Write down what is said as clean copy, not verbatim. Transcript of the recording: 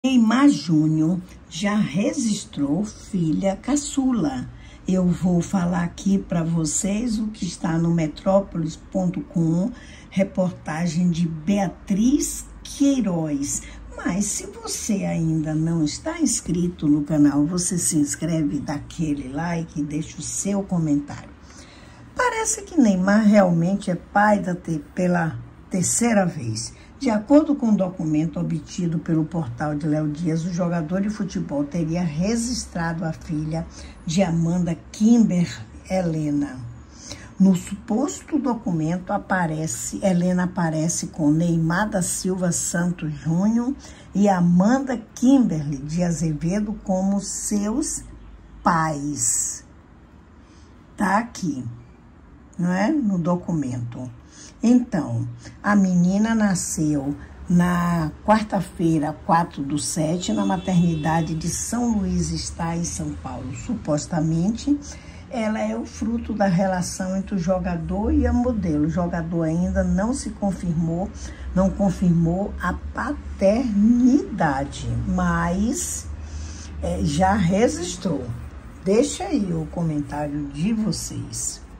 Neymar Júnior já registrou filha caçula. Eu vou falar aqui para vocês o que está no metrópolis.com, reportagem de Beatriz Queiroz. Mas se você ainda não está inscrito no canal, você se inscreve, dá aquele like e deixa o seu comentário. Parece que Neymar realmente é pai pela terceira vez. De acordo com um documento obtido pelo portal de Léo Dias, o jogador de futebol teria registrado a filha de Amanda Kimber, Helena. No suposto documento, Helena aparece com Neymar da Silva Santos Júnior e Amanda Kimberly de Azevedo como seus pais. Tá aqui, não é? No documento. Então, a menina nasceu na quarta-feira, 4/7, na maternidade de São Luís, está em São Paulo. Supostamente, ela é o fruto da relação entre o jogador e a modelo. O jogador ainda não confirmou a paternidade, mas já registrou. Deixa aí o comentário de vocês.